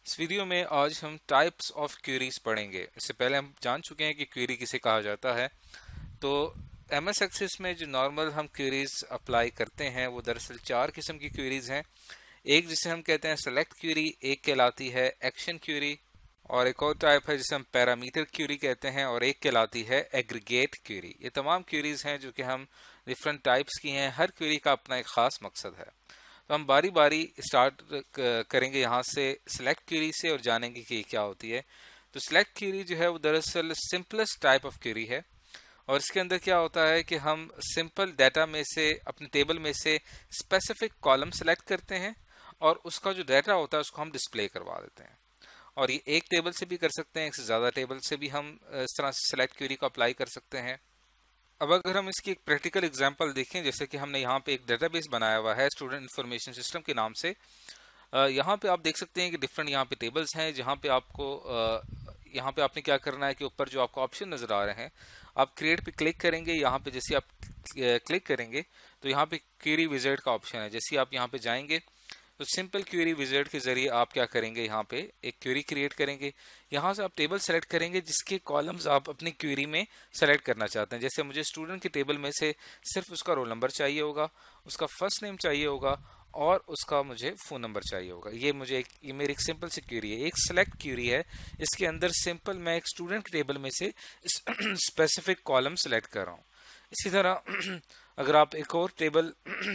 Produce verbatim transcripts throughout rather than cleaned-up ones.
इस वीडियो में आज हम टाइप्स ऑफ क्वेरीज पढ़ेंगे। इससे पहले हम जान चुके हैं कि क्वेरी किसे कहा जाता है। तो एमएस एक्सेस में जो नॉर्मल हम क्वेरीज अप्लाई करते हैं वो दरअसल चार किस्म की क्वेरीज हैं। एक जिसे हम कहते हैं सेलेक्ट क्वेरी, एक कहलाती है एक्शन क्वेरी, और एक और टाइप है जिसे हम पैरामीटर क्वेरी कहते हैं, और एक कहलाती है एग्रीगेट क्वेरी। ये तमाम क्वेरीज हैं जो कि हम डिफरेंट टाइप्स की हैं। हर क्वेरी का अपना एक खास मकसद है। तो हम बारी बारी स्टार्ट करेंगे यहाँ से सिलेक्ट क्वेरी से और जानेंगे कि क्या होती है। तो सिलेक्ट क्वेरी जो है वो दरअसल सिंपलेस्ट टाइप ऑफ क्वेरी है, और इसके अंदर क्या होता है कि हम सिंपल डाटा में से, अपने टेबल में से स्पेसिफिक कॉलम सेलेक्ट करते हैं और उसका जो डाटा होता है उसको हम डिस्प्ले करवा देते हैं। और ये एक टेबल से भी कर सकते हैं, एक से ज़्यादा टेबल से भी हम इस तरह से सिलेक्ट क्वेरी को अप्लाई कर सकते हैं। अब अगर हम इसकी एक प्रैक्टिकल एग्जांपल देखें, जैसे कि हमने यहाँ पे एक डेटाबेस बनाया हुआ है स्टूडेंट इंफॉर्मेशन सिस्टम के नाम से। यहाँ पे आप देख सकते हैं कि डिफरेंट यहाँ पे टेबल्स हैं, जहाँ पे आपको यहाँ पे आपने क्या करना है कि ऊपर जो आपको ऑप्शन नज़र आ रहे हैं, आप क्रिएट पे क्लिक करेंगे। यहाँ पे जैसे आप क्लिक करेंगे तो यहाँ पे क्वेरी विजार्ड का ऑप्शन है। जैसे आप यहाँ पे जाएंगे तो सिंपल क्वेरी विजार्ड के जरिए आप क्या करेंगे, यहाँ पे एक क्वेरी क्रिएट करेंगे। यहाँ से आप टेबल सेलेक्ट करेंगे जिसके कॉलम्स आप अपनी क्वेरी में सेलेक्ट करना चाहते हैं। जैसे मुझे स्टूडेंट के टेबल में से सिर्फ उसका रोल नंबर चाहिए होगा, उसका फर्स्ट नेम चाहिए होगा और उसका मुझे फ़ोन नंबर चाहिए होगा। ये मुझे एक ये मेरी एक सिंपल सी क्वेरी है, एक सेलेक्ट क्वेरी है। इसके अंदर सिंपल मैं एक स्टूडेंट के टेबल में से स्पेसिफिक कॉलम सेलेक्ट कर रहा हूँ। इसी तरह अगर आप एक और टेबल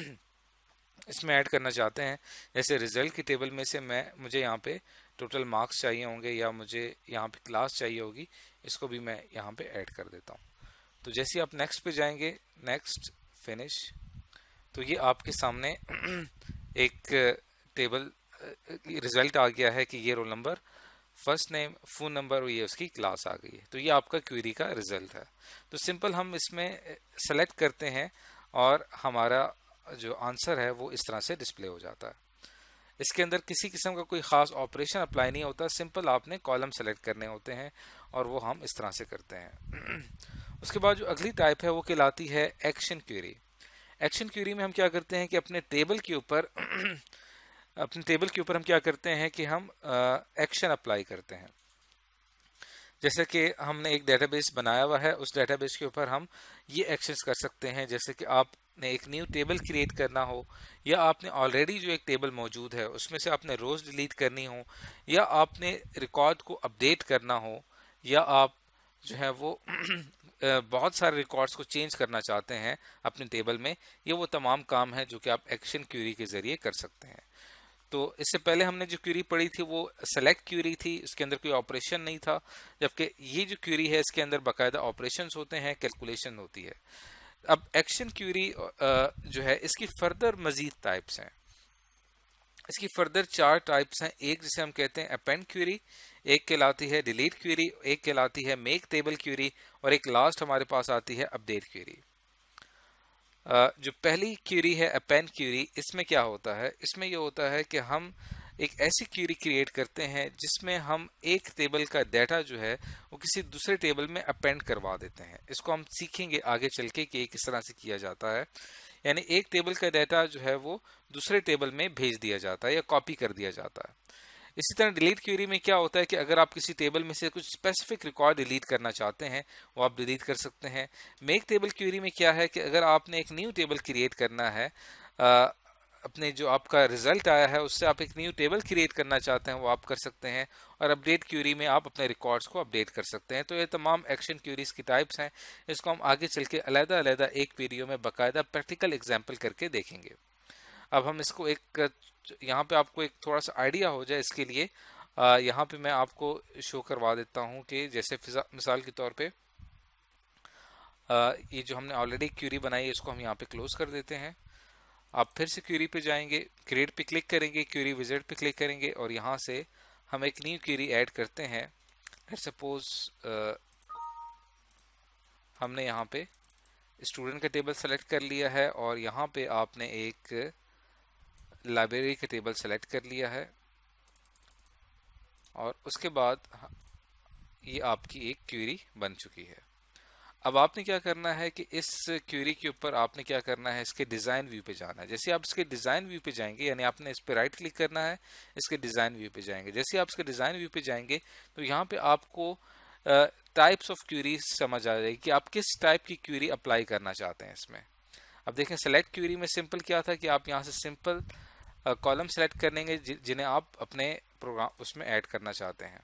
इसमें ऐड करना चाहते हैं, जैसे रिजल्ट की टेबल में से मैं मुझे यहाँ पे टोटल मार्क्स चाहिए होंगे या मुझे यहाँ पे क्लास चाहिए होगी, इसको भी मैं यहाँ पे ऐड कर देता हूँ। तो जैसे आप नेक्स्ट पे जाएंगे, नेक्स्ट, फिनिश, तो ये आपके सामने एक टेबल रिजल्ट आ गया है कि ये roll number, first name, phone number और ये उसकी क्लास आ गई है। तो ये आपका क्वेरी का रिजल्ट है। तो सिंपल हम इसमें सेलेक्ट करते हैं और हमारा जो आंसर है वो इस तरह से डिस्प्ले हो जाता है। इसके अंदर किसी किस्म का कोई ख़ास ऑपरेशन अप्लाई नहीं होता, सिंपल आपने कॉलम सेलेक्ट करने होते हैं और वो हम इस तरह से करते हैं। उसके बाद जो अगली टाइप है वो कहलाती है एक्शन क्वेरी। एक्शन क्वेरी में हम क्या करते हैं कि अपने टेबल के ऊपर अपने टेबल के ऊपर हम क्या करते हैं कि हम एक्शन अप्लाई करते हैं। जैसे कि हमने एक डेटाबेस बनाया हुआ है, उस डेटाबेस के ऊपर हम ये एक्शंस कर सकते हैं। जैसे कि आपने एक न्यू टेबल क्रिएट करना हो, या आपने ऑलरेडी जो एक टेबल मौजूद है उसमें से आपने रोज डिलीट करनी हो, या आपने रिकॉर्ड को अपडेट करना हो, या आप जो है वो बहुत सारे रिकॉर्ड्स को चेंज करना चाहते हैं अपने टेबल में। ये वो तमाम काम है जो कि आप एक्शन क्वेरी के जरिए कर सकते हैं। तो इससे पहले हमने जो क्वेरी पढ़ी थी वो सेलेक्ट क्वेरी थी, इसके अंदर कोई ऑपरेशन नहीं था, जबकि ये जो क्वेरी है इसके अंदर बाकायदा ऑपरेशंस होते हैं, कैलकुलेशन होती है। अब एक्शन क्वेरी जो है इसकी फर्दर मजीद टाइप्स हैं। इसकी फर्दर चार टाइप्स हैं। एक जिसे हम कहते हैं अपेंड क्वेरी, एक कहलाती है डिलीट क्वेरी, एक कहलाती है मेक टेबल क्वेरी, और एक लास्ट हमारे पास आती है अपडेट क्वेरी। जो पहली क्वेरी है अपेंड क्वेरी, इसमें क्या होता है, इसमें ये होता है कि हम एक ऐसी क्वेरी क्रिएट करते हैं जिसमें हम एक टेबल का डाटा जो है वो किसी दूसरे टेबल में अपेंड करवा देते हैं। इसको हम सीखेंगे आगे चल के कि किस तरह से किया जाता है। यानी एक टेबल का डाटा जो है वो दूसरे टेबल में भेज दिया जाता है या कॉपी कर दिया जाता है। इसी तरह डिलीट क्वेरी में क्या होता है कि अगर आप किसी टेबल में से कुछ स्पेसिफिक रिकॉर्ड डिलीट करना चाहते हैं वो आप डिलीट कर सकते हैं। मेक टेबल क्वेरी में क्या है कि अगर आपने एक न्यू टेबल क्रिएट करना है, आ, अपने जो आपका रिजल्ट आया है उससे आप एक न्यू टेबल क्रिएट करना चाहते हैं वो आप कर सकते हैं। और अपडेट क्वेरी में आप अपने रिकॉर्ड्स को अपडेट कर सकते हैं। तो ये तमाम एक्शन क्वेरीज की टाइप्स हैं। इसको हम आगे चल के अलग अलग एक वीडियो में बाकायदा प्रैक्टिकल एग्जाम्पल करके देखेंगे। अब हम इसको एक यहाँ पे आपको एक थोड़ा सा आइडिया हो जाए, इसके लिए यहाँ पे मैं आपको शो करवा देता हूँ कि जैसे मिसाल के तौर पे आ, ये जो हमने ऑलरेडी क्वेरी बनाई है इसको हम यहाँ पे क्लोज कर देते हैं। आप फिर से क्वेरी पे जाएंगे, क्रिएट पे क्लिक करेंगे, क्वेरी विजार्ड पे क्लिक करेंगे और यहाँ से हम एक न्यू क्वेरी ऐड करते हैं। लेट्स सपोज हमने यहाँ पे स्टूडेंट का टेबल सेलेक्ट कर लिया है और यहाँ पे आपने एक लाइब्रेरी का टेबल सेलेक्ट कर लिया है, और उसके बाद ये आपकी एक क्वेरी बन चुकी है। अब आपने क्या करना है कि इस क्यूरी के ऊपर आपने क्या करना है, इसके डिज़ाइन व्यू पे जाना है। जैसे आप इसके डिज़ाइन व्यू पे जाएंगे, यानी आपने इस पे राइट क्लिक करना है, इसके डिज़ाइन व्यू पे जाएंगे। जैसे आप इसके डिज़ाइन व्यू पे जाएंगे तो यहाँ पे आपको टाइप्स ऑफ क्यूरीज समझ आ जाएगी कि आप किस टाइप की क्यूरी अप्लाई करना चाहते हैं इसमें। अब देखें सेलेक्ट क्यूरी में सिंपल क्या था कि आप यहाँ से सिंपल कॉलम सेलेक्ट करेंगे जिन्हें आप अपने प्रोग्राम उसमें ऐड करना चाहते हैं।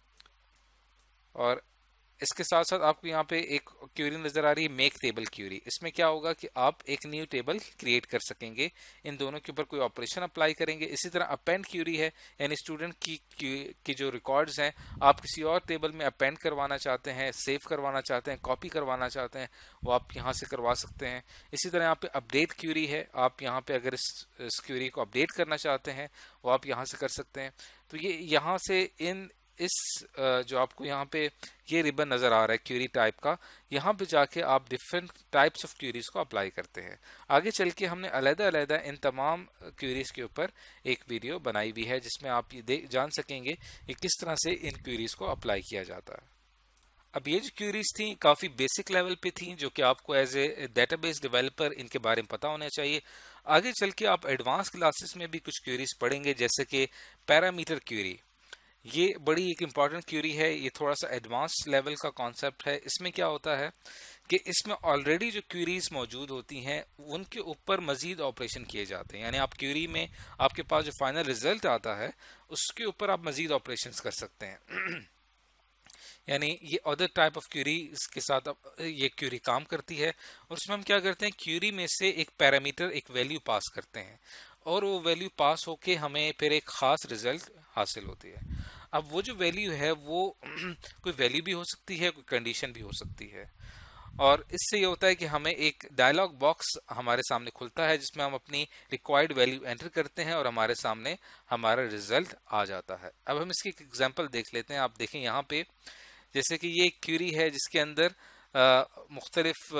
और इसके साथ साथ आपको यहाँ पे एक क्यूरी नजर आ रही है, मेक टेबल क्यूरी। इसमें क्या होगा कि आप एक न्यू टेबल क्रिएट कर सकेंगे, इन दोनों के ऊपर कोई ऑपरेशन अप्लाई करेंगे। इसी तरह अपेंड क्यूरी है, यानी स्टूडेंट की की जो रिकॉर्ड्स हैं आप किसी और टेबल में अपेंड करवाना चाहते हैं, सेव करवाना चाहते हैं, कॉपी करवाना चाहते हैं, वो आप यहाँ से करवा सकते हैं। इसी तरह यहाँ पे अपडेट क्यूरी है, आप यहाँ पे अगर इस, इस क्यूरी को अपडेट करना चाहते हैं वो आप यहाँ से कर सकते हैं। तो ये यहाँ से इन इस जो आपको यहाँ पे ये रिबन नज़र आ रहा है क्यूरी टाइप का, यहाँ पे जाके आप डिफरेंट टाइप्स ऑफ क्यूरीज को अप्लाई करते हैं। आगे चल के हमने अलग-अलग इन तमाम क्यूरीज के ऊपर एक वीडियो बनाई हुई है जिसमें आप ये देख जान सकेंगे कि किस तरह से इन क्यूरीज को अप्लाई किया जाता है। अब ये जो क्यूरीज थी काफ़ी बेसिक लेवल पे थी, जो कि आपको एज ए डेटाबेस डेवलपर इनके बारे में पता होना चाहिए। आगे चल के आप एडवांस क्लासेस में भी कुछ क्यूरीज पढ़ेंगे, जैसे कि पैरामीटर क्यूरी। ये बड़ी एक इम्पॉर्टेंट क्यूरी है, ये थोड़ा सा एडवांस लेवल का कॉन्सेप्ट है। इसमें क्या होता है कि इसमें ऑलरेडी जो क्यूरीज मौजूद होती हैं उनके ऊपर मजीद ऑपरेशन किए जाते हैं, यानी आप क्यूरी में आपके पास जो फाइनल रिजल्ट आता है उसके ऊपर आप मजीद ऑपरेशंस कर सकते हैं। यानी ये अदर टाइप ऑफ क्यूरी के साथ ये क्यूरी काम करती है, और उसमें हम क्या करते हैं, क्यूरी में से एक पैरामीटर एक वैल्यू पास करते हैं और वो वैल्यू पास होके हमें फिर एक ख़ास रिजल्ट हासिल होती है। अब वो जो वैल्यू है वो कोई वैल्यू भी हो सकती है, कोई कंडीशन भी हो सकती है, और इससे ये होता है कि हमें एक डायलॉग बॉक्स हमारे सामने खुलता है जिसमें हम अपनी रिक्वायर्ड वैल्यू एंटर करते हैं और हमारे सामने हमारा रिजल्ट आ जाता है। अब हम इसकी एक एग्जांपल देख लेते हैं। आप देखें यहाँ पे, जैसे कि ये क्यूरी है जिसके अंदर मुख्तलिफ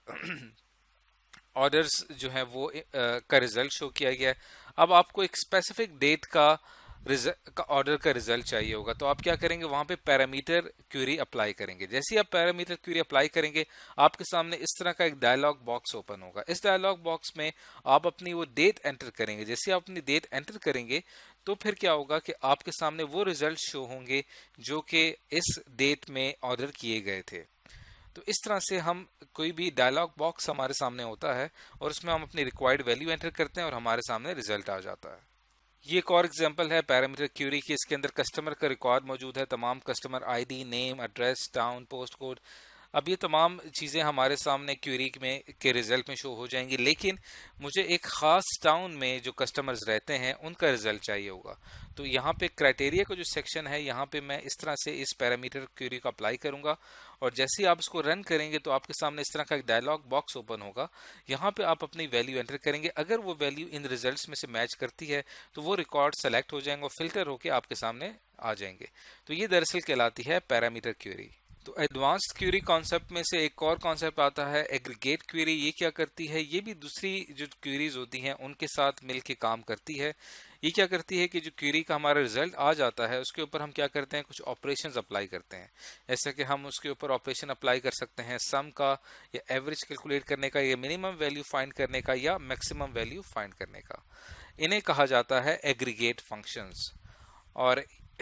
ऑर्डर्स जो हैं वो आ, का रिजल्ट शो किया गया है। अब आपको एक स्पेसिफिक डेट का का ऑर्डर का रिजल्ट चाहिए होगा, तो आप क्या करेंगे, वहां पे पैरामीटर क्यूरी अप्लाई करेंगे। जैसे ही आप पैरामीटर क्यूरी अप्लाई करेंगे आपके सामने इस तरह का एक डायलॉग बॉक्स ओपन होगा। इस डायलॉग बॉक्स में आप अपनी वो डेट एंटर करेंगे। जैसे आप अपनी डेट एंटर करेंगे तो फिर क्या होगा कि आपके सामने वो रिजल्ट शो होंगे जो कि इस डेट में ऑर्डर किए गए थे। तो इस तरह से हम कोई भी डायलॉग बॉक्स हमारे सामने होता है और उसमें हम अपनी रिक्वायर्ड वैल्यू एंटर करते हैं और हमारे सामने रिजल्ट आ जाता है। ये एक और एग्जांपल है पैरामीटर क्यूरी की। इसके अंदर कस्टमर का रिकॉर्ड मौजूद है, तमाम customer ID, name, address, town, post code. अब ये तमाम चीज़ें हमारे सामने क्यूरी में के रिजल्ट में शो हो जाएंगी, लेकिन मुझे एक ख़ास टाउन में जो कस्टमर्स रहते हैं उनका रिजल्ट चाहिए होगा। तो यहाँ पे क्राइटेरिया का जो सेक्शन है, यहाँ पे मैं इस तरह से इस पैरामीटर क्यूरी को अप्लाई करूँगा, और जैसे ही आप इसको रन करेंगे तो आपके सामने इस तरह का एक डायलॉग बॉक्स ओपन होगा। यहाँ पे आप अपनी वैल्यू एंटर करेंगे। अगर वो वैल्यू इन रिजल्ट्स में से मैच करती है तो वो रिकॉर्ड सेलेक्ट हो जाएंगे और फिल्टर होकर आपके सामने आ जाएंगे। तो ये दरअसल कहलाती है पैरामीटर क्यूरी। तो एडवांस्ड क्यूरी कॉन्सेप्ट में से एक और कॉन्सेप्ट आता है एग्रीगेट क्यूरी। ये क्या करती है, ये भी दूसरी जो क्यूरीज होती हैं उनके साथ मिलके काम करती है। ये क्या करती है कि जो क्यूरी का हमारा रिजल्ट आ जाता है उसके ऊपर हम क्या करते हैं, कुछ ऑपरेशंस अप्लाई करते हैं। जैसे कि हम उसके ऊपर ऑपरेशन अप्लाई कर सकते हैं सम का, या एवरेज कैलकुलेट करने का, या मिनिमम वैल्यू फाइंड करने का, या मैक्सिमम वैल्यू फाइंड करने का। इन्हें कहा जाता है एग्रीगेट फंक्शंस। और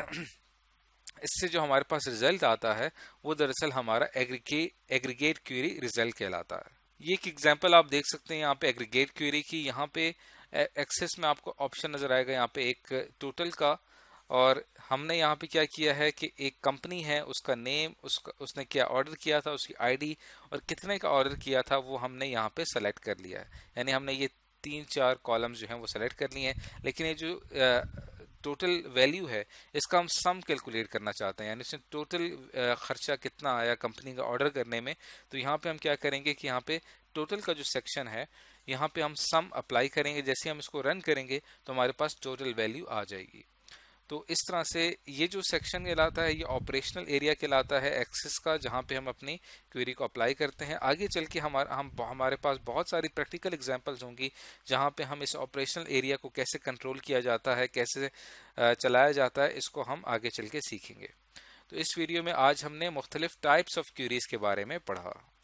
इससे जो हमारे पास रिजल्ट आता है वो दरअसल हमारा एग्रीगेट एग्रीगेट क्यूरी रिजल्ट कहलाता है। ये एक एग्जांपल आप देख सकते हैं यहाँ पे एग्रीगेट क्यूरी की। यहाँ पे एक्सेस में आपको ऑप्शन नजर आएगा यहाँ पे एक टोटल का, और हमने यहाँ पे क्या किया है कि एक कंपनी है, उसका नेम, उसका उसने क्या ऑर्डर किया था, उसकी आईडी और कितने का ऑर्डर किया था वो हमने यहाँ पे सेलेक्ट कर लिया है। यानी हमने ये तीन चार कॉलम्स जो हैं वो सेलेक्ट कर लिए हैं, लेकिन ये जो टोटल वैल्यू है इसका हम सम कैलकुलेट करना चाहते हैं, यानी इसमें टोटल खर्चा कितना आया कंपनी का ऑर्डर करने में। तो यहाँ पे हम क्या करेंगे कि यहाँ पे टोटल का जो सेक्शन है यहाँ पे हम सम अप्लाई करेंगे। जैसे हम इसको रन करेंगे तो हमारे पास टोटल वैल्यू आ जाएगी। तो इस तरह से ये जो सेक्शन कहलाता है ये ऑपरेशनल एरिया कहलाता है एक्सेस का, जहाँ पे हम अपनी क्वेरी को अप्लाई करते हैं। आगे चल के हमारा हम हमारे पास बहुत सारी प्रैक्टिकल एग्जांपल्स होंगी जहाँ पे हम इस ऑपरेशनल एरिया को कैसे कंट्रोल किया जाता है, कैसे चलाया जाता है, इसको हम आगे चल के सीखेंगे। तो इस वीडियो में आज हमने मुख्तलिफ टाइप्स ऑफ क्वेरीज के बारे में पढ़ा।